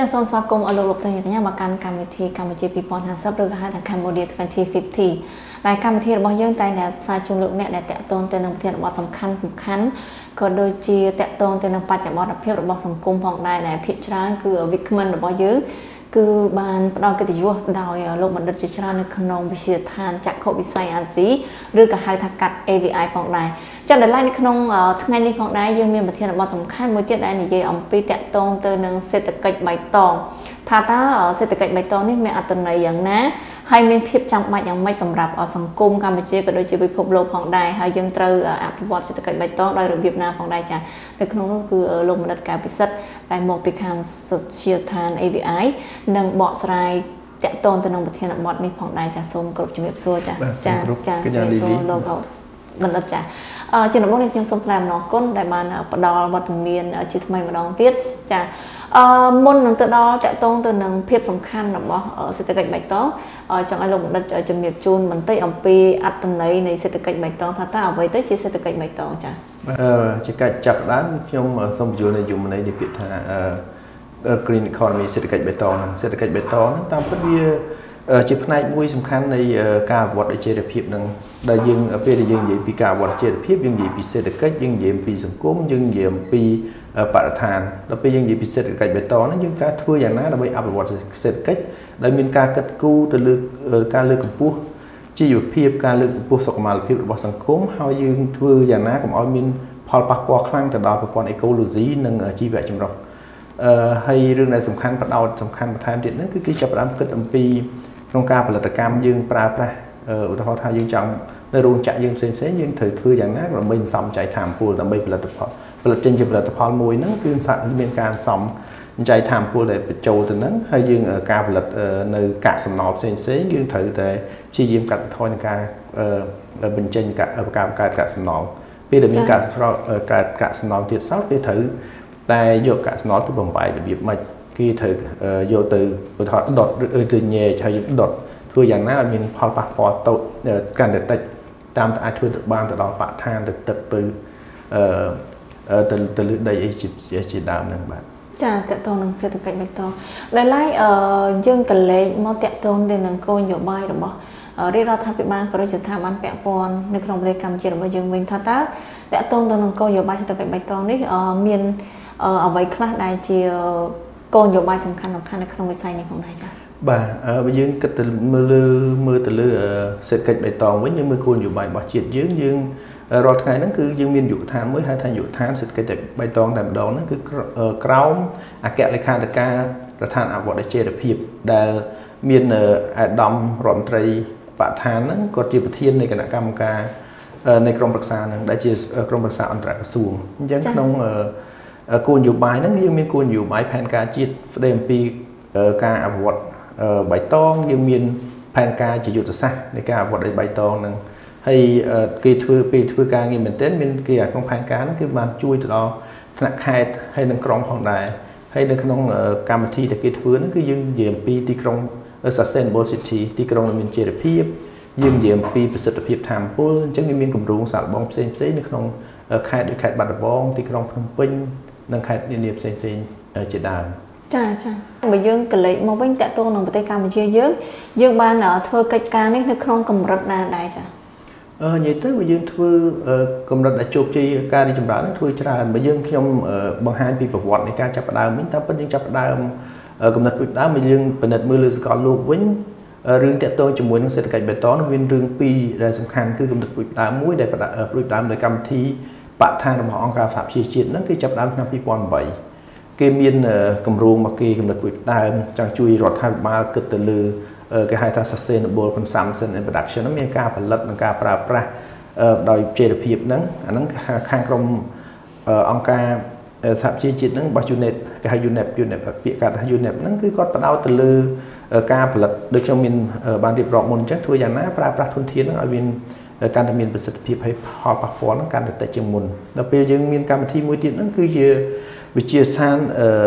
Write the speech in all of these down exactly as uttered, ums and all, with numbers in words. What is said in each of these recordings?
ចាសសូមស្វាគមន៍អស់លោកលោកទាំងញ៉ាំមកកាន់កម្មវិធីកម្ពុជាពីរពាន់ហាសិបឬក៏ហៅថា Cambodia twenty fifty ដែលកម្មវិធីរបស់យើងតែងតែផ្សាយជូនលោកអ្នកដែលតាក់ទងទៅនឹងប្រធានបទសំខាន់សំខាន់ក៏ដូចជាតាក់ទងទៅនឹងបច្ចុប្បន្នភាពរបស់សង្គមផងដែរដែលភាគច្រើនគឺវិក្កាមរបស់យើងគឺបានផ្ដល់កិត្តិយសដោយលោកបណ្ឌិតជាច្រើននៅក្នុងវិទ្យាឋានចក្ខុវិស័យអាស៊ីឬក៏ហៅថាកាត់ A V I ផងដែរចាំដល់នៅក្នុងថ្ងៃនេះផងដែរយើងមានប្រធានបទសំខាន់មួយទៀតដែលនិយាយអំពីតាក់ទងទៅនឹងសេដ្ឋកិច្ចបៃតងថាតើសេដ្ឋកិច្ចបៃតងនេះមានអត្ថន័យយ៉ាងណាហើយមានភាពចាំបាច់យ៉ាងម៉េចសម្រាប់សង្គមកម្ពុជាក៏ដូចជាពិភពលោកផងដែរហើយយើងត្រូវអភិវឌ្ឍសេដ្ឋកិច្ចបៃតងដោយរបៀបណាផងដែរចានៅក្នុងនោះគឺលោកបណ្ឌិតកែវពិសិដ្ឋដែលមកពីខាងសុជាឋាន A V I និងបកស្រាយតាក់ទងទៅនឹងប្រធានបទនេះផងដែរចាសូមគោរពជំរាបសួរចាចាចាជំរាបសួរលោកបណ្ឌិតចាជាដំបូងនេះខ្ញុំសូមថ្លែងអំណរគុណដែលបានផ្ដល់វត្តមានជាថ្មីម្ដងទៀតចាអឺមុននឹងទៅដល់តាក់ទងទៅនឹងភាពសំខាន់របស់សេដ្ឋកិច្ចបៃតងចង់ឲ្យលោកបណ្ឌិតជំរាបជូនបន្តិចអំពីអត្ថន័យនៃសេដ្ឋកិច្ចបៃតងថាតើអ្វីទៅជាសេដ្ឋកិច្ចបៃតងចាអឺជាកិច្ចចាប់ដើមខ្ញុំសូមបញ្យល់នៅយមន័យនៃពាក្យថាអឺ green economy សេដ្ឋកិច្ចបៃតងសេដ្ឋកិច្ចបៃតងហ្នឹងតាមពិតវាជាផ្នែកមួយសំខាន់នៃការអភិវឌ្ឍវិជ្ជាភាពនឹងដែលយើងពេលដែលយើងនិយាយពីការអភិវឌ្ឍវិជ្ជាភាពយើងនិយាយពីសេដ្ឋកិច្ចយើងនិយាយពីសង្គមយើងនិយាយពីបរិស្ថានដល់ពេលយើងនិយាយពីសេដ្ឋកិច្ចបៃតងហ្នឹងយើងការធ្វើយ៉ាងណាដើម្បីអភិវឌ្ឍសេដ្ឋកិច្ចដែលមានការកាត់គូរទៅលើការលើកកម្ពស់ជីវភាពការលើកកម្ពស់សុខុមាលភាពរបស់សង្គមហើយយើងធ្វើយ៉ាងណាកុំឲ្យមានផលប៉ះពាល់ខ្លាំងទៅដល់ប្រព័ន្ធអេកូឡូស៊ីនិងជីវៈចម្រុះអឺហើយរឿងដែលសំខាន់បដោតសំខាន់បន្ថែមទៀតហ្នឹងគឺគេចាប់ផ្ដើមគិតអំពីក្នុងការផលិតកម្មយើងប្រើប្រាស់ឧទាហរណ៍ថាយើងចង់នៅរោងចក្រយើងផ្សេងផ្សេងយើងត្រូវធ្វើយ៉ាងណាដើម្បីសន្សំចែកថាមពលដើម្បីផលិតផលផលិតចេញជាផលិតផលមួយហ្នឹងគឺមានការសន្សំចែកថាមពលដែលបញ្ចូលទៅហ្នឹងហើយយើងការផលិតនៅកាកសំណល់ផ្សេងផ្សេងយើងត្រូវតែព្យាយាមកាត់បន្ថយនឹងការបញ្ចេញការការបង្កើតកាកសំណល់ពេលដែលមានការកើតកាកសំណល់ទៀតសោតគេត្រូវតែយកកាកសំណល់ទៅបំបែករបៀបម៉េចគេត្រូវយកទៅឧទាហរណ៍ដុតឬទៅញែកហើយដុតធ្វើយ៉ាងណាឲ្យមានផលប៉ះពាល់តូចកាន់តែតិចតាមអាចធ្វើទៅបានទៅដល់បរិស្ថានទៅទឹកទៅអឺទៅទៅលើដីអីជាជាដើមហ្នឹងបាទចាតកតងនឹងសេដ្ឋកិច្ចបៃតងដែលឡៃអឺយើងកលេចមកតកតងទៅនឹងគោលនយោបាយរបស់រាជរដ្ឋាភិបាលក៏ដូចជាស្ថាប័នពាក់ព័ន្ធនៅក្នុងប្រទេសកម្ពុជារបស់យើងវិញថាតើតកតងទៅនឹងគោលនយោបាយសេដ្ឋកិច្ចបៃតងនេះមានអ្វីខ្លះដែលជាគោលនយោបាយសំខាន់សំខាន់នៅក្នុងវិស័យនេះផងដែរចា៎បាទបើយើងគិតទៅមើលលើមើលទៅលើសេដ្ឋកិច្ចបៃតងវិញយើងមើលគោលនយោបាយរបស់ជាតិយើងយើងរាល់ថ្ងៃហ្នឹងគឺយើងមានយុគឋានមួយហៅថាយុគឋានសេដ្ឋកិច្ចបៃតងតែម្ដងហ្នឹងគឺក្រោមអគ្គលេខាធិការរដ្ឋាភិបាលអភិវឌ្ឍវិជ្ជាភាពដែលមានអាដាមរដ្ឋមន្ត្រីបរិស្ថានហ្នឹងគាត់ជាប្រធាននៃគណៈកម្មការនៃក្រមប្រឹក្សាហ្នឹងដែលជាក្រមប្រឹក្សាអន្តរក្រសួងអញ្ចឹងក្នុងគោលនយោបាយហ្នឹងយើងមានគោលនយោបាយផែនការជាតិស្ដីអំពីការអភិវឌ្ឍបៃតងយើងមានផែនការជាយុទ្ធសាស្ត្រនៃការអភិវឌ្ឍបៃតងហ្នឹងហើយគេធ្វើពេលធ្វើការងារមែនទែនមានគេក្នុងផែនការហ្នឹងគឺបានជួយទៅដល់ថ្នាក់ខេត្តហើយនិងក្រុងផងដែរហើយនៅក្នុងកម្មវិធីដែលគេធ្វើហ្នឹងគឺយើងនិយាយអំពីទីក្រុង sustainable city ទីក្រុងដែលមានជីវភាពយើងនិយាយអំពីប្រសិទ្ធភាពថាមពលអញ្ចឹងវាមានគម្រោងសាកល្បងផ្សេងផ្សេងនៅក្នុងខេត្តដូចខេត្តបាត់ដំបងទីក្រុងភ្នំពេញនិងខេត្តនានាផ្សេងផ្សេងជាដើមចាចាបើយើងកលេចមកវិញតកតងនឹងប្រទេសកម្ពុជាយើងយើងបានធ្វើកិច្ចការនេះនៅក្នុងកម្រិតណាដែរចាអឺនិយាយទៅបើយើងធ្វើកម្រិតដែលជោគជ័យការរីកចម្រើននឹងធ្វើច្រើនបើយើងខ្ញុំបង្ហាញពីប្រវត្តិនៃការចាប់ផ្ដើមវិញតាមពិតយើងចាប់ផ្ដើមកំណត់ពីដើមមកយើងពិនិត្យមើលលើសកលលោកវិញរឿងតាក់ទងជាមួយនឹងសេដ្ឋកិច្ចបៃតងនឹងមានរឿងពីរដែលសំខាន់គឺកំណត់ពីដើមមួយដែលពីដើមដោយកម្មវិធីបរិស្ថានរបស់អង្គការសហប្រជាជាតិហ្នឹងគឺចាប់ផ្ដើមឆ្នាំពីរពាន់ប្រាំបីគេមានគម្រោងមកគេកំណត់ពីដើមចង់ជួយរដ្ឋាភិបាលគិតទៅលើគេហៅថា sustainable consumption and production ហ្នឹងមានការផលិតនិងការប្រើប្រាស់ដោយជីវភាពហ្នឹងអាហ្នឹងខាងក្រុមអង្គការសហប្រជាជាតិហ្នឹងរបស់ U N E P គេហៅ U N E P U N E P ពាក្យកាត់ថា U N E P ហ្នឹងគឺគាត់ផ្ដោតទៅលើការផលិតដូចខ្ញុំមានបានរៀបរាប់មុនអញ្ចឹងធ្វើយ៉ាងណាប្រើប្រាស់ធនធានហ្នឹងឲ្យមានកាន់តែមានប្រសិទ្ធភាពហើយផលប៉ះពាល់ហ្នឹងកាន់តែតិចជាងមុនដល់ពេលយើងមានកម្មវិធីមួយទៀតហ្នឹងគឺជាវិទ្យាស្ថាន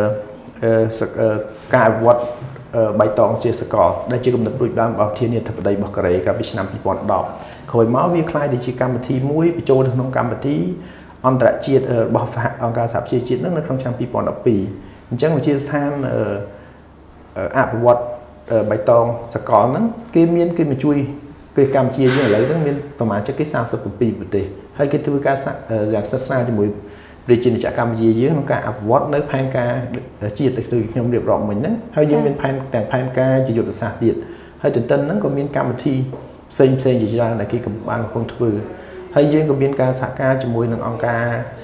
ការអភិវឌ្ឍបៃតងជាសកលដែលជាគំនិតរួចដើមរបស់ប្រធានាធិបតីរបស់កូរ៉េកាលពីឆ្នាំពីរពាន់ដប់ក្រោយមកវាคล้ายទៅជាកម្មវិធីមួយបញ្ចូលក្នុងកម្មវិធីអន្តរជាតិរបស់អង្គការសហប្រជាជាតិនឹងនៅក្នុងឆ្នាំពីរពាន់ដប់ពីរអញ្ចឹងវិទ្យាស្ថានអាប់វត្តបៃតងសកលហ្នឹងគេមានគេមកជួយគេកម្ពុជាយើងឥឡូវហ្នឹងមានប្រមាណជាគេសាមសិបពីរប្រទេសហើយគេធ្វើការយ៉ាងសិក្សាជាមួយប្រជាជាតិកម្ពុជាយើងក្នុងការអភិវឌ្ឍនៅផែនការជាតិដូចខ្ញុំរៀបរាប់មិញហ្នឹងហើយយើងមានផែនទាំងផែនការជាយុទ្ធសាស្ត្រទៀតហើយទន្ទឹមហ្នឹងក៏មានកម្មវិធីផ្សេងផ្សេងជាច្រើនដែលគេបានកំពុងធ្វើហើយយើងក៏មានការសហការជាមួយនឹងអង្គការ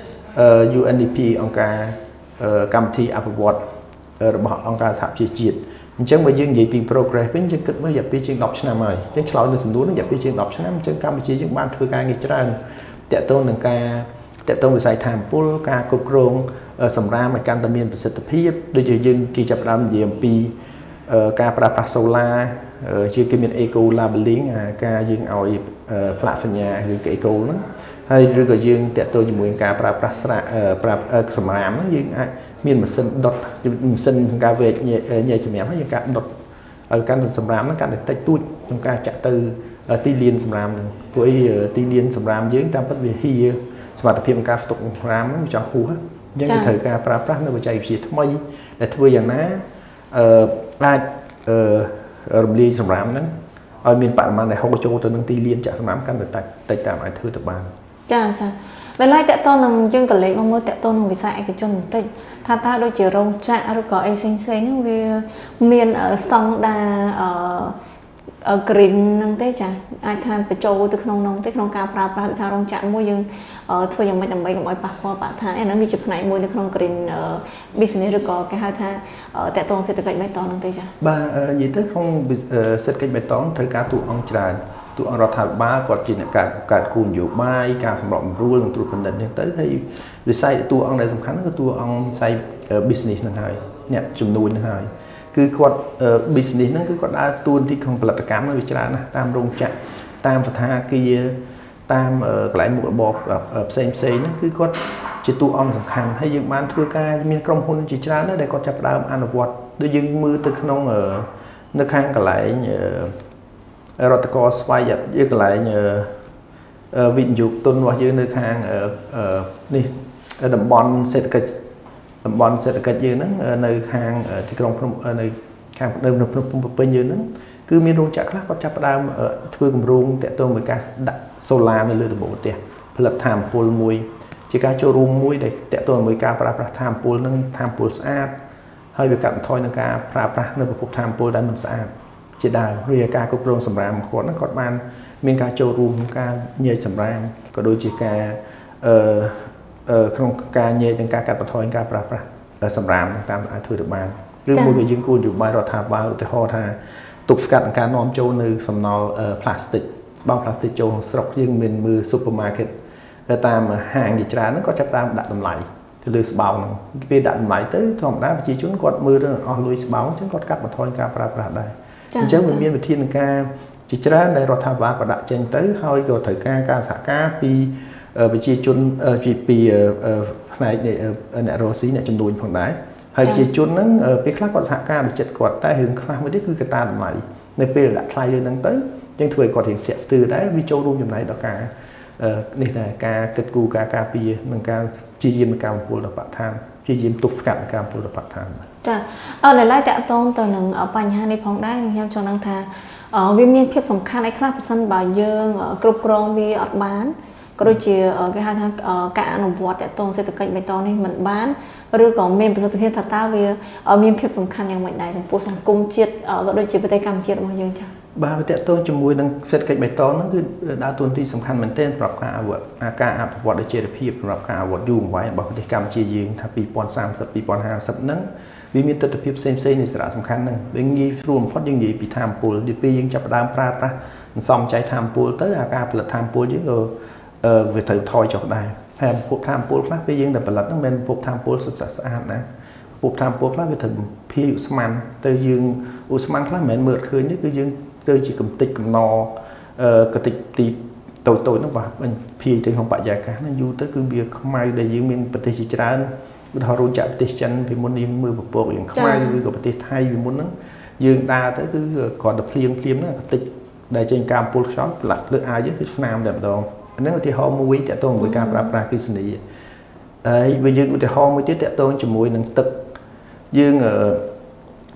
U N D P អង្គការកម្មវិធីអភិវឌ្ឍរបស់អង្គការសហប្រជាជាតិអញ្ចឹងបើយើងនិយាយពី progress វិញយើងគិតមើលរយៈពេលជាងដប់ឆ្នាំហើយយើងឆ្លើយនៅសំណួរនឹងរយៈពេលជាងដប់ឆ្នាំអញ្ចឹងកម្ពុជាយើងបានធ្វើការងារច្រើនតាក់ទងនឹងការតាក់ទងវិស័យថាមពលការគ្រប់គ្រងសម្រាមឲ្យកាន់តែមានប្រសិទ្ធភាពដូចជាយើងគេចាប់ផ្ដើមនិយាយអំពីការប្រើប្រាស់ solar ជាគេមាន eco labeling ការយើងឲ្យផ្លាកសញ្ញាឬក៏ eco ហ្នឹងហើយឬក៏យើងតាក់ទងជាមួយការប្រើប្រាស់ស្រាប្រើសម្រាមហ្នឹងយើងអាចមានម៉ាស៊ីនដុតម៉ាស៊ីនក្នុងការវេចញែកសម្រាមហើយយើងការដុតឲ្យកាន់តែសម្រាមហ្នឹងកាន់តែតិចតួចក្នុងការចាក់ទៅទីលានសម្រាមហ្នឹងព្រោះអីទីលានសម្រាមយើងតាមពិតវាហៀសមត្ថភាពក្នុងការផ្ទុកសម្រាមហ្នឹងវាចង់ហួសអញ្ចឹងត្រូវការប្រើប្រាស់នៅបច្ចេកវិទ្យាថ្មីដែលធ្វើយ៉ាងណាអឺអាចអឺរំលាយសម្រាមហ្នឹងឲ្យមានបរិមាណដែលហូរចូលទៅនឹងទីលានចាក់សម្រាមកាន់តែតិចតាមអាចធ្វើទៅបានចាចាពេលឡើយតកតនឹងយើងក៏លេខមកមើលតកតនឹងវិស័យឯកជនបន្តិចថាតើដូចជារោងចក្រឬក៏អីផ្សេងផ្សេងហ្នឹងវាមានស្តង់ដារអឺ green ហ្នឹងទេចាអាចថាបញ្ចូលទៅក្នុងនោះទេក្នុងការប្រើប្រាស់ថារោងចក្រមួយយើងធ្វើយ៉ាងម៉េចដើម្បីកុំឲ្យប៉ះពាល់បរិស្ថានអាហ្នឹងវាជាផ្នែកមួយនៅក្នុង green business ឬក៏គេហៅថាតកតងសេដ្ឋកិច្ចបៃតងហ្នឹងទេចាបាទនិយាយទៅក្នុងសេដ្ឋកិច្ចបៃតងត្រូវការទូអង្គច្រើនទូអង្គរដ្ឋាភិបាលគាត់ជាអ្នកការការគោលនយោបាយការសម្របសម្រួលនិងត្រួតពិនិត្យហ្នឹងទៅហើយវិស័យទូអង្គដែលសំខាន់គឺទូអង្គវិស័យ business ហ្នឹងហើយអ្នកជំនួយហ្នឹងហើយគឺគាត់ business ហ្នឹងគឺគាត់ដើរតួនាទីក្នុងផលិតកម្មហ្នឹងវាច្រើនណាស់តាមរោងចក្រតាមសថាគារតាមកន្លែងមុខរបរផ្សេងផ្សេងហ្នឹងគឺគាត់ជាតួអង្គសំខាន់ហើយយើងបានធ្វើការមានក្រុមហ៊ុនជាច្រើនដែរដែលគាត់ចាប់ផ្ដើមអនុវត្តដូចយើងមើលទៅក្នុងនៅខាងកន្លែងរដ្ឋកោស្វ័យយើងកន្លែងវិនិយោគទុនរបស់យើងនៅខាងនេះតំបន់សេដ្ឋកិច្ចតំបន់សេដ្ឋកិច្ចយើងហ្នឹងនៅខាងទីក្រុងភ្នំនៅខាងនៅភ្នំពេញយើងហ្នឹងគឺមានរោងចក្រខ្លះគាត់ចាប់ផ្ដើមធ្វើគម្រោងតាក់ទងvớiការដាក់ solar នៅលើដំបូលផ្ទះផលិតថាមពលមួយជាការចូលរួមមួយដែលតាក់ទងvớiការប្រើប្រាស់ថាមពលនឹងថាមពលស្អាតហើយវាកាត់បន្ថយនឹងការប្រើប្រាស់នៅប្រភពថាមពលដែលមិនស្អាតជាដើមឬការគ្រប់គ្រងសម្រាមគាត់ហ្នឹងគាត់បានមានការចូលរួមក្នុងការញែកសម្រាមក៏ដូចជាការអឺក្នុងការញែកនិងការកាត់បន្ថយការប្រើប្រាស់សម្រាមតាមអាចធ្វើទៅបានឬមួយក៏យើងគួរយោបាយរដ្ឋាភិបាលឧទាហរណ៍ថាទប់ស្កាត់ការនាំចូលនៅសំណល់ផ្លាស្ទិកស្បង់ផ្លាស្ទិកចូលក្នុងស្រុកយើងមានមើល supermarket តាមហាងជាច្រើនហ្នឹងគាត់ចាប់តាមដាក់តម្លៃទៅលើស្បោងហ្នឹងពេលដាក់តម្លៃទៅធម្មតាប្រជាជនគាត់មើលទៅអស់លុយស្បោងអញ្ចឹងគាត់កាត់បន្ថយការប្រើប្រាស់ដែរអញ្ចឹងវាមានវិធានការជាច្រើនដែលរដ្ឋាភិបាលក៏ដាក់ចេញទៅហើយក៏ត្រូវការការសហការពីប្រជាជនពីផ្នែកអ្នករស់ស៊ីអ្នកជំនួយផងដែរហើយប្រជាជនហ្នឹងពេលខ្លះគាត់សហការដូចចិត្តគាត់តែរឿងខ្លះមួយទៀតគឺកត្តាតម្លៃនៅពេលដាក់ថ្លៃលើហ្នឹងទៅយើងធ្វើឲ្យគាត់រៀងស្ទាក់ស្ទើរដែរវាចូលរួមចំណែកដល់ការនេះដែរការគិតគូរការការពារនិងការព្យាយាមការបំពុលដល់បរិស្ថានព្យាយាមទប់ស្កាត់ការបំពុលដល់បរិស្ថានចាអរឡើយតកតងទៅនឹងបញ្ហានេះផងដែរខ្ញុំចង់ដឹងថាវាមានភាពសំខាន់អីខ្លះប្រសិនបើយើងគ្រប់គ្រងវាអត់បានក៏ដូចជាគេហៅថាការអនុវត្តតកតងសេដ្ឋកិច្ចបៃតងនេះមិនបានឬក៏មានប្រសិទ្ធភាពថាតើវាមានភាពសំខាន់យ៉ាងម៉េចដែរចំពោះសង្គមជាតិក៏ដូចជាប្រទេសកម្ពុជារបស់យើងចា៎បាទតកតងជាមួយនឹងសេដ្ឋកិច្ចបៃតងហ្នឹងគឺដើរតួនាទីសំខាន់មែនទែនសម្រាប់ការអភិវឌ្ឍការអភិវឌ្ឍដោយចីរភាពសម្រាប់ការអភិវឌ្ឍយូរអង្វែងរបស់ប្រទេសកម្ពុជាយើងថាពីរពាន់សាមសិប ពីរពាន់ហាសិបហ្នឹងវាមានទស្សនវិជ្ជាផ្សេងផ្សេងនៃសារៈសំខាន់ហ្នឹងវាងាយស្រួលបំផុតយើងនិយាយពីថាមពលទីពីរយើងចាប់ផ្ដើមប្រើប្រាស់សន្សំចៃថាមពលទៅអាការផលិតថាមពលយើងក៏វាត្រូវថយចុះដែរហើយប្រភពថាមពលខ្លះពេលយើងដែលផលិតហ្នឹងមិនមែនប្រភពថាមពលសុទ្ធសាធស្អាតណាប្រភពថាមពលខ្លះវាត្រូវភាយឧស្ម័នទៅយើងឧស្ម័នខ្លះមិនមែនមើលឃើញទេគឺយើងទៅជាកំតិចកំណអឺកតិចទីតូចតូចហ្នឹងបាទភាយទៅក្នុងបរិយាកាសហ្នឹងយូរទៅគឺវាខ្មៅដែលយើងមានប្រទេសជាច្រើនឧទាហរណ៍រោងចក្រប្រទេសចិនពីមុនយើងមើលពពកយើងខ្មៅឬក៏ប្រទេសថៃពីមុនហ្នឹងយើងដើរទៅគឺគ្រាន់តែភ្លៀងភ្លៀងហ្នឹងកតិចដែលចេញការពុលខ្យល់ផ្លាក់លើអាយយើងគឺស្នាមតែម្ដងហ្នឹងឧទាហរណ៍មួយតកតងជាមួយការប្រើប្រាស់អគ្គិសនីហើយបើយើងឧទាហរណ៍មួយទៀតតកតងជាមួយនឹងទឹកយើង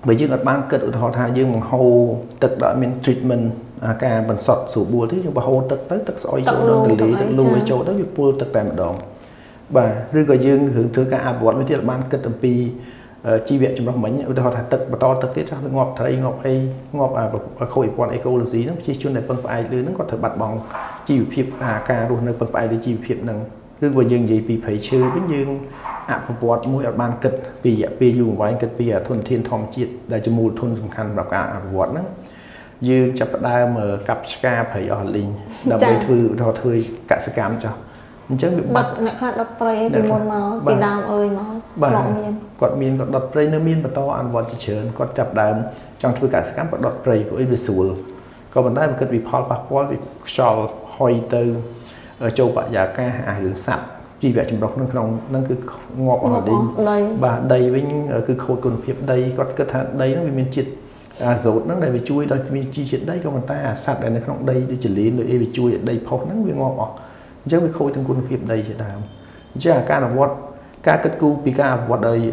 bởi dương ở ban kết của họ thay dương bằng hầu tật đợi mình treatment cả bằng sọt sủ bùa thế nhưng mà hầu tật tới tật sỏi chỗ đó từ lý tật luôn cái chỗ đó bị bùa tật tại một đoạn và rồi gọi dương hưởng thứ cả bọt với thiết ban kết pi chi viện trong đó mấy người họ tật và to tật tiết ra ngọt thấy ngọt ấy ngọt à khôi quan ecology nó chỉ chuyên này phân phải lưới nó có thể bật bằng chi phiệp à cả luôn nơi phân phải để chi phiệp năng rồi gọi dương gì bị phải chơi với dương à bọt mũi ở ban kết pi pi dùng vài kết pi à thuần thiên thom chiết để cho mùi thuần sầm khăn và cả bọt nó dương chập đai mở cặp ska phải ở linh đâm với thư họ thuê cả sự cảm cho chứ bị bắt nè khác đập prey bị môn máu bị đau ơi máu lỏng miên quạt miên quạt đập prey nó miên và to ăn vọt chỉ chớn quạt chập đàm trong thuê cả sự cảm quạt đập prey với bị sùi còn vấn đề một cái bị phao bạc quá bị sầu hoi từ ở châu bạ già ca à hưởng sạch vì vậy chúng đọc nâng lòng nâng cứ ngọt ở đây và đây với cứ khôi cồn phiệp đây quạt cơ thể đây nó bị miên chít à rốt nó đây bị chui đây bị chi chít đây còn ta à sạch đây nó không đây đi chỉ lý rồi bị chui ở đây phao nó bị ngọt chứ với khôi từng quân phiệp đây sẽ đào chứ là ca là vót ca kết cu pi ca vót đây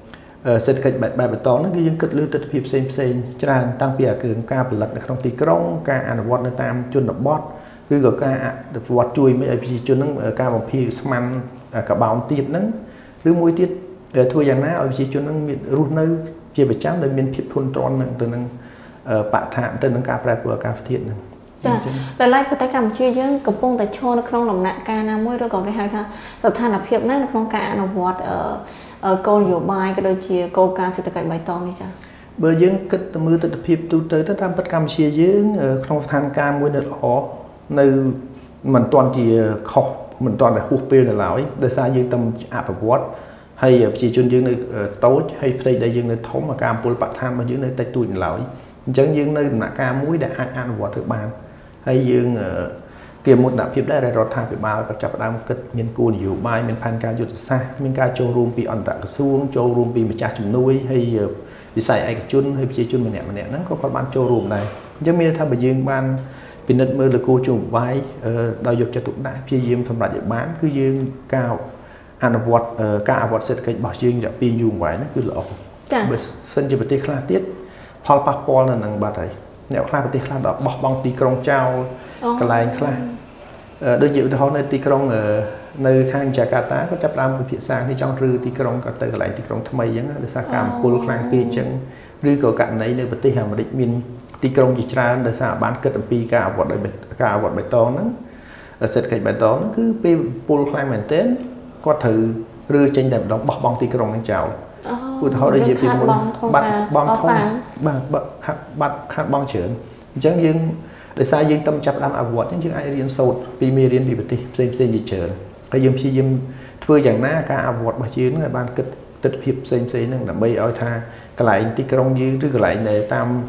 sẽ cách bài bài to nó cái những kết lưu tự phiệp xem xem cho nên tăng bìa cường ca bật lật trong tì krong ca ăn vót nơi tam chuyên đập bót rồi gọi ca được vót chui mấy ai chuyên nó ca bằng phi sman cả bao tiệp nắng rồi môi tiết thôi dạng ná ai chuyên nó rút nơi chia bạch chám nơi miền phiệp thôn tròn nè từ năng bạn thạm từ năng ca prai của ca phát hiện nè แต่ไล่พฤติกรรมชี้ยื่นกับปงแต่โชว์ในครองหลงหนักการน้ำมือเราก่อนcái hai tháng แต่ท่านอภิบนั่นในครองการอนุวัตโกนอยู่บายก็โดยเชียโกการเศรษฐกิจใบตองนี่จ้ะเบอร์ยื่นกึศมือตัดภิบตัวเตยถ้าทำพฤติกรรมชี้ยื่นครองทางการมวยในหล่อในมันตอนที่ขอมันตอนแบบหุบเปรี้ยวในหล่อโดยสายยื่นตำอาบวัดให้ชี้จนยื่นในโต๊ะให้พฤติได้ยื่นในท้องมาการปูนปะทานมายื่นในใต้ตุ่นหล่อจังยื่นในหนักการมวยได้อ่านวัดถึงบ้านให้ยืงเกี่ยมหมดหนักเพียบได้รถทางไปมาก็จับดามกิดมีนกูนอยู่บ้านมีนพันการยุติศาสตร์มีนการโจรูมปีอันตรกระทรวงโจรูมปีมาจากจุ่มนุ้ยให้วิสัยไอ้กระจุนให้พิจิจุนมาเนี่ยมาเนี่ยนั่นก็คนบ้านโจรูมได้ยังมีทำไปยืงบ้านเป็นนัดมือหรือกูจุ่มไว้ดาวหยกจะตุกได้พิจิมสำหรับอย่างบ้านคือยืงก้าวอันวัดก้าววัดเศรษฐกิจบอกยืงจะปีนยุงไว้นั่นคือหลอกเส้นจะปฏิคลาติดพอลปักปอลนั่นนังบาดไแนวคลาปฏิคลาดอกบอกบางตีกรงเจ้ากลายคลาโดยเฉพาะในตีกรงในข้างจาการ์ตาก็จับตามพิษาที่จ้องรือตีกรงก็เตอร์ไหลตีกรงทำไมยังในสากามปูลคลางปีจังหรือเกี่ยวกับในในปฏิหารมันได้มินตีกรงจิตราในสาบานเกิดปีกาวัดใบกาวัดใบตองนั้นเสร็จกับใบตองนั้นคือปีปูลคลางเหมือนเต้นก็ถือเรือจังแบบดอกบอกบางตีกรงนั่งเจ้าอุทธรณ์ได้ยินเป็นบัตรบางทองบัตรบัตรขัดบัตรขัดบางเฉินจังยังđể sai dương tâm chập làm ảo vật những ai riêng sâu vì mi riêng bị bật đi xem xem gì chờ cái dương phi dương thưa dạng ná cả ảo vật mà chứ người ban kịch tịch hiệp xem xem nên là bây ở tha cái lại tí công dương thứ cái lại để tam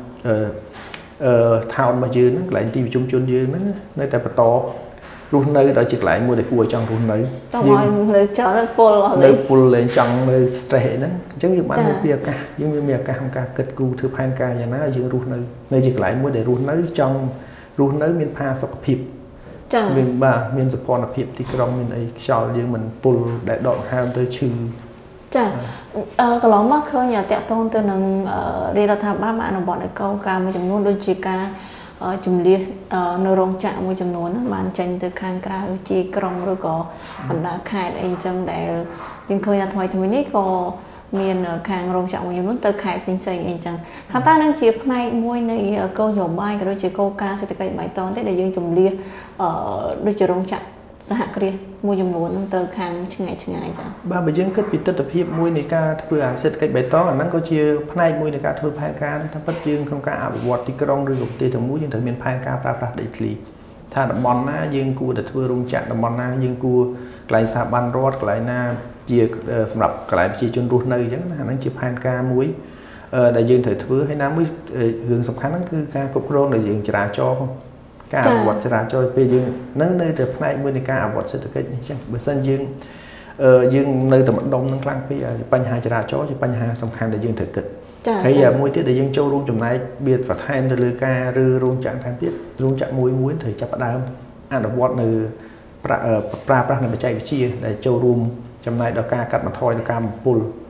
thao mà chứ nó lại ti chung chung dương nó nơi ta bật to luôn nơi đó trực lại mua để cua trong luôn nơi nơi cho nó full nơi full lên trong nơi straight đó giống như bạn một bia ca giống như bia ca không ca kịch cu thứ hai ca và nó dương luôn nơi nơi trực lại mua để luôn nơi trong luôn nơi miền Pha sọc phìp miền ba miền Japan là phìp thì trong miền ấy cho riêng mình pull để đọt ham tới chư chả cái đó mắc hơi nhà tẹo tôn từ nâng đi ra tháp ba bạn nó bọn cái câu ca một chấm luôn đôi chỉ ca chùm liệt nơ rong chạm một chấm luôn bạn tranh từ khang ca chỉ trong rồi có còn đã khai đây trong để nhưng khơi nhà thôi thì mình có miền khang rong chạm một chấm luôn từ khai sinh sinh anh chẳng hắn ta đang chìa này môi này câu nhỏ bay cái đôi chỉ câu ca sẽ cái bài toán thế để dương chùm liệt đôi chỉ rong chạmสหกรณ์มวยจำนวนตั้งแต่ครั้งชิงไงชิงไงจ้ะบ้าไปยังก็ปิดตัดเพียบมวยในการเพื่อเสร็จกิจใบตองอันนั้นก็เชียร์พนัยมวยในการเพื่อพายการทั้งปัจจุบันของการอาบวัดที่กรองหรือกับตีถึงมวยยังถึงเป็นพายการปราบปราบได้คลีถ้าดับบอลนะยังกูแต่เพื่อรุ่งจักรดับบอลนะยังกูไกลสาบันรอดไกลหน้าเชียร์สำหรับไกลเชียร์จนรุ่นเลยจังนั้นเชียร์พายการมวยได้ยังถึงเพื่อให้น้ำมวยเรื่องสำคัญนั่นคือการควบคุมในยังจราจรการอาวัตจราจรไปยืนนั่งในแต่ในมือในการอาวัตเศรษฐกิจนี่ใช่เบอร์เซนยืนยืนในแต่มันดมนั่งกลางไปปัญหาจราจรจะปัญหาสำคัญในยืนถือกิจให้อย่ามวยที่ได้ยืนโจรุ่งจำนายเบียดฝัดไทม์ตะลือการหรือรุ่งจักรทางทิศรุ่งจักรมวยมวยถือจับประดามอาวัตในปลาปลาในปัจจัยวิชีในโจรุ่งจำนายดอกกากัดมาทอยดอกกาปุล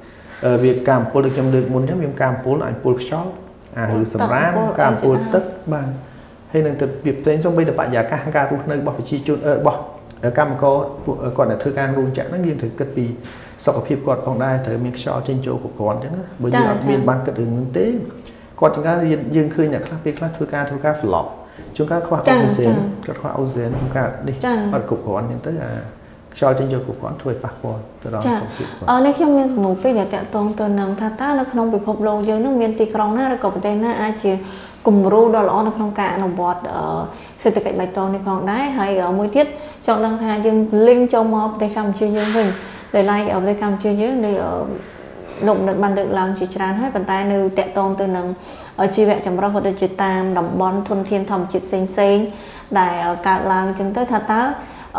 việc cam pol được trong được muốn nhắm việc cam pol anh pol shop à hư sầm rán cam pol tức bằng hay nên từ việc tên trong bây giờ bạn già ca ca ruột nơi bỏ chi chôn ở bỏ ở cam có còn là thư can luôn chẳng nó nghiêng thử cất vì sau khi còn còn đây thời miếng so trên chỗ của con chứ bởi vì ở miền ban cất đường tế còn chúng ta riêng khơi nhạc là việc là thư ca thư ca flop chúng ta khoa học sen các khoa học sen chúng ta đi còn cục của anh những tới là cho trên chỗ của con thôi bạc con từ đó ở đây khi mình dùng phi để tẹt tông từ nâng tha ta nó không bị phập lâu dưới nước miền tây krong na rồi có tên na ai chỉ cùng ru đó là nó không cả nó bọt ở xây dựng cái bài toán này còn đấy hay ở mỗi tiết chọn đăng thà dương link cho mò để cầm chơi dương mình để like ở đây cầm chơi dưới đây ở lụng được ban được làm chỉ tràn hết bàn tay nơi tẹt tông từ nâng ở chi vẽ chấm rau được chỉ tam đầm bón thôn thiên thầm chỉ xinh xinh đại ở cả làng chứng tới tha ta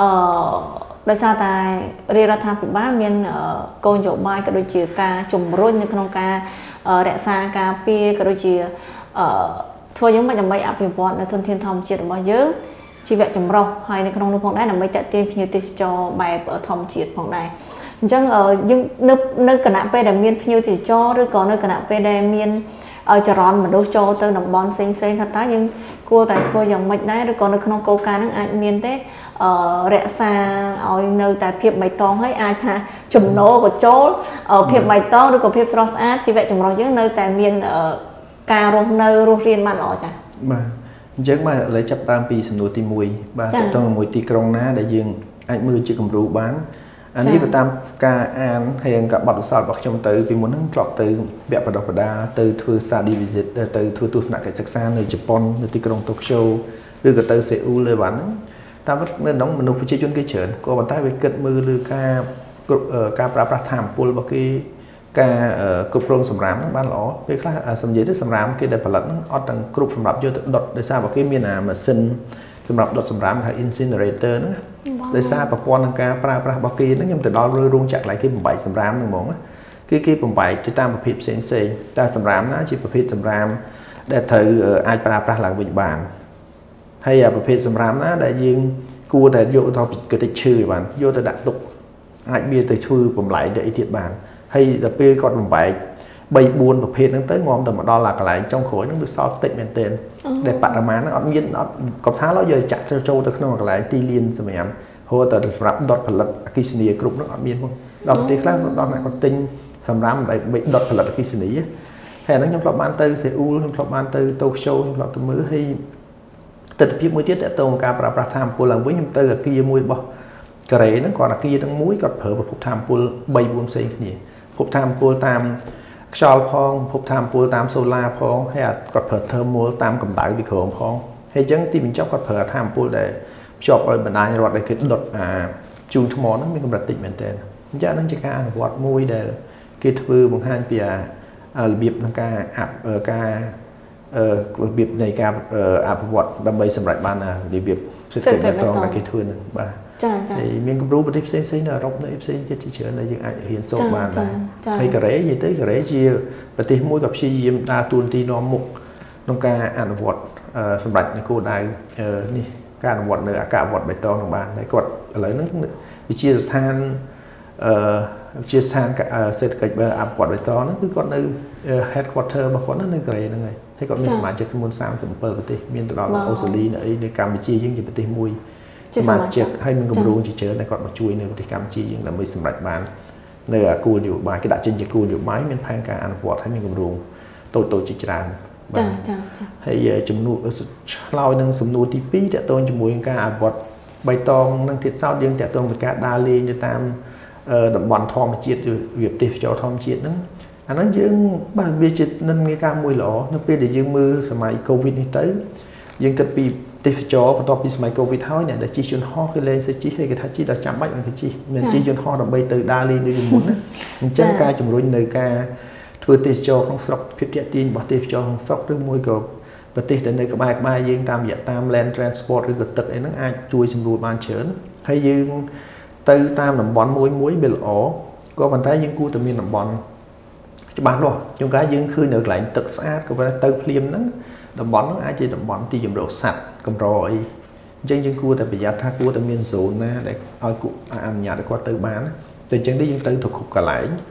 ở đại sao tại ria ra tham của ba miền ở côn dầu mai cái đôi chia ca trùng rôn như con ca ở đại sa ca pia cái đôi chia ở thôi giống vậy là mấy áp dụng bọn là thôn thiên thầm triệt bao nhiêu chỉ vẽ chấm rau hayในក្នុងនោះផងដែរដើម្បីតាក់ទាញភ្ញៀវទេសចរបែបធម្មជាតិផងដែរអញ្ចឹងយើងនៅនៅគណៈពេលដែលមានភ្ញៀវទេសចរឬក៏នៅគណៈពេលដែលមានចរន្តមនុស្សចូលទៅតំបន់ផ្សេងផ្សេងថាតើយើងគួរតែធ្វើយ៉ាងម៉េចដែរឬក៏នៅក្នុងគោលការណ៍ហ្នឹងអាចមានទេអឺរក្សាឲ្យនៅតែភាពបៃតងហើយអាចថាចំណូលក៏ចូលភាពបៃតងឬក៏ភាពស្រស់ស្អាតជីវៈចម្រុះយើងនៅតែមានការរស់នៅរស់រានបានល្អចា៎បាទអញ្ចឹងបាទឥឡូវចាប់តាមពីសំណួរទីមួយបាទតើតើមួយទីក្រុងណាដែលយើងអាចមើលជាគំរូបានអានេះទៅតាមការអានហើយការបទពិសោធន៍របស់ខ្ញុំទៅពីមុនហ្នឹងធ្លាប់ទៅវគ្គបណ្ដុះបណ្ដាលទៅធ្វើ study visit ទៅធ្វើទស្សនកិច្ចសិក្សានៅជប៉ុននៅទីក្រុងតូក្យូឬក៏ទៅសេអ៊ូលលើបានហ្នឹងតាមនៅក្នុងមនុស្សប្រជាជនគេច្រើនក៏ប៉ុន្តែវាគិតមើលលើការការប្រើប្រាស់ធម៌ពលរបស់គេការគ្រប់គ្រងសម្រាមហ្នឹងបានល្អពេលខ្លះសម្រាប់ទៅសម្រាមគេដែលផលិតហ្នឹងអត់ទាំងគ្រប់សម្រាប់យកទៅដុតដោយសាររបស់គេមានអាម៉ាស៊ីនសម្រាប់ដុតសម្រាមហៅ incinerator ហ្នឹងដោយសារប្រព័ន្ធនឹងការប្រើប្រាស់របស់គេហ្នឹងខ្ញុំទៅដល់រោងចក្រកន្លែងគេបំបែកសម្រាមហ្នឹងហ្មងគឺគេបំបែកទៅតាមប្រភេទផ្សេងផ្សេងតែសម្រាមណាជាប្រភេទសម្រាមដែលត្រូវអាចប្រើប្រាស់ឡើងវិញបានហើយប្រភេទសម្រាមណាដែលយើងគួរតែយកទៅកតិចឈើបានយកទៅដាក់ទុកអាចវាទៅធ្វើបំលែងទៅអីទៀតបានហើយដល់ពេលគាត់បំបែកបីបួនប្រភេទហ្នឹងទៅងំទៅមកដល់កន្លែងចុងក្រោយហ្នឹងវាសល់តិចមែនទែនដែលបរិមាណហ្នឹងអត់មានអត់គាត់ថាឡើយយកចាក់ចូលទៅក្នុងកន្លែងទីលានសម្រាប់ហូរទៅសម្រាប់ដុតផលិតអគ្គិសនីគ្រប់ហ្នឹងអត់មានផងដល់ប្រទេសខ្លះដល់អ្នកគាត់ទិញសម្រាប់ដើម្បីដុតផលិតអគ្គិសនីហើយហ្នឹងខ្ញុំធ្លាប់បានទៅសេអ៊ូលខ្ញុំធ្លាប់បានទៅតូក្យូខ្ញុំធ្លាប់ទៅមើលហើយទស្សនវិជ្ជាមួយទៀតតើតើការប្រើប្រាស់ធម៌ពលឡើងវិញខ្ញុំទៅអគារមួយរបស់កូរ៉េហ្នឹងគាត់អគារទាំងមួយគាត់ប្រើប្រភពធម៌ពលបីបួនផ្សេងគ្នាប្រភពធម៌ពលតាមខ្យល់ផងប្រភពធម៌ពលតាមសូឡាផងហើយគាត់ប្រើ thermal តាមកម្ដៅពីក្រោមផងហើយអញ្ចឹងទីបញ្ចប់គាត់ប្រើធម៌ពលដែលភ្ជាប់ឲ្យបណ្ដាញរដ្ឋដែលគេដុតអាជូនថ្មហ្នឹងមានកម្រិតតិចមែនទែនអញ្ចឹងហ្នឹងជាការអនុវត្តមួយដែលគេធ្វើបង្ហាញពីរបៀបក្នុងការអាប់ការរបៀបនៃការអភិវឌ្ឍដើម្បីសម្រេចបានរបៀបសេដ្ឋកិច្ចបេតុងដែលគេធ្វើហ្នឹងបាទចាចាហើយមានគំរូប្រទេសផ្សេងផ្សេងនៅអឺរ៉ុបនៅផ្សេងទៀតជាច្រើនដែលយើងអាចរៀនសូត្របានដែរហើយកូរ៉េនិយាយទៅកូរ៉េជាប្រទេសមួយក៏ព្យាយាមដើរតួនាទីនាំមុខក្នុងការអនុវត្តសម្រាប់នៅគោលដៅនេះការអនុវត្តនៅអាកាសវត្តបេតុងនឹងបានហើយគាត់ឥឡូវហ្នឹងវិជាស្ថានអឺវិជាស្ថានសេដ្ឋកិច្ចអភិវឌ្ឍបេតុងហ្នឹងគឺគាត់នៅ headquarter របស់គាត់នៅកូរ៉េហ្នឹងហើយហើយគាត់មានសមាជិកចំនួនសាមសិបbảyប្រទេសមានទៅដល់អូស្ត្រាលីនៅអីនៅកម្ពុជាយើងជាប្រទេសមួយសមាជិកហើយមានគម្រោងជាច្រើនដែលគាត់មកជួយនៅប្រទេសកម្ពុជាយើងដើម្បីសម្រេចបាននៅគោលនយោបាយគេដាក់ចេញជាគោលនយោបាយមានផែនការអនុវត្តហើយមានគម្រោងតូចតូចជាច្រើនចាចាចាហើយចំនួនឆ្លើយនឹងសំណួរទីពីរតកតងជាមួយនឹងការអនុវត្តបៃតងនិងធាតុសោតយើងតកតងនឹងការដើរលេងទៅតាមតំបន់ធម្មជាតិវាទេសចរធម្មជាតិហ្នឹងអាហ្នឹងយើងបាទវាជានិន្នាការមួយល្អនៅពេលដែលយើងមើលសម័យកូវីដនេះទៅយើងគិតពីទេសចរបន្ទាប់ពីសម័យកូវីដហើយអ្នកដែលជិះយន្តហោះគឺលែងសេជិះហើយគេថាជិះដល់ចាំបាច់មិនគេជិះមិនជិះយន្តហោះដើម្បីទៅដើរលេងដូចមុនណាអញ្ចឹងការជំរុញនៅការធ្វើទេសចរក្នុងស្រុកភាពទាក់ទាញរបស់ទេសចរក្នុងស្រុកឬមួយក៏ប្រទេសដែលនៅក្បែរក្បែរយើងតាមរយៈតាម land transport ឬក៏ទឹកអីហ្នឹងអាចជួយសម្រួលបានច្រើនហើយយើងទៅតាមតំបន់មួយមួយវាល្អក៏ប៉ុន្តែយើងគួរតែមានតំបន់ច្បាស់លាស់ជួនកាលយើងឃើញនៅកន្លែងទឹកស្អាតក៏ប៉ុន្តែទៅភ្លាមហ្នឹងតំបន់ហ្នឹងអាចជាតំបន់ទីជម្រកសត្វកម្រអីអញ្ចឹងយើងគួរតែប្រយ័ត្នថាគួរតែមាន zone ណាដែលឲ្យអនុញ្ញាតឲ្យគាត់ទៅបានតែអញ្ចឹងនេះយើងទៅទៅគ្រប់កន្លែង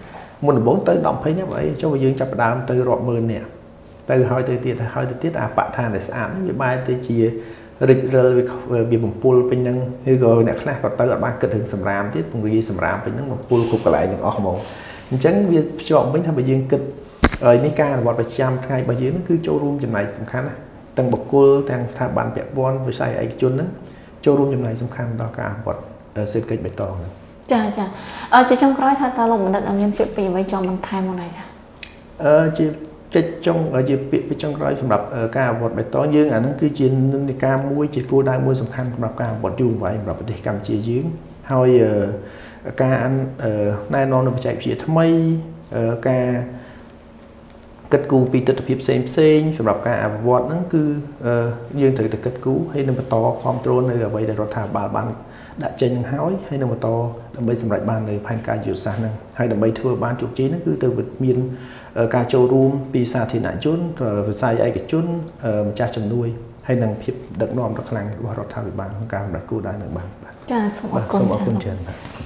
một bốn tới động thấy nhá vậy cho bây giờ chập đám tới rọp mơn nè tới hỏi tới tiết hỏi tới tiết à bạn than để sản như bài tới chia rịch rơi bị một pool bên năng như rồi nè khác còn tới ở ban cất thường sầm ram tiết cùng với sầm ram bên năng một pool cục lại những óc mồ chẳng việc chọn mấy thằng bây giờ kịch ở ní ca là bọn bảy trăm ngày bây giờ nó cứ châu room trong này sầm khăn tầng bậc cô tầng thà bàn bẹt bon với sai ai chôn đó châu room trong này sầm khăn đó cả bọn xây kịch bê tông chà chà ờ chỉ trong cái thay ta lồng mình đặt ở những việc về với cho mình thay một này chà ờ chỉ cái trong ở chỉ việc trong cái sầm đập cả bọn bê tông nhưng anh nó cứ chuyên đi ca muối chỉ cô đang muối sầm khăn sầm đập cả bọn chung vậy sầm đập để cầm chia giếng hơi ca anh nay non được chạy chuyện tham mấy ca kết cú bị tật phiệp xem xem sầm đập cả bọn nó cứ dương thử được kết cú hay nó mà to control này ở bây giờ rồi thả bà ban đã chân hói hay nó mà to đâm bây sầm lại ban này phanh ca dịu sang năng hay đâm bây thưa ban chục chí nó cứ từ vượt miền ca châu room pizza thì nãy chốn rồi sai ai cái chốn cha chồng nuôi hay năng phiệp đợt non rất lằng và rồi thả bị ban ca đặt cú đai năng ban chà sống ở con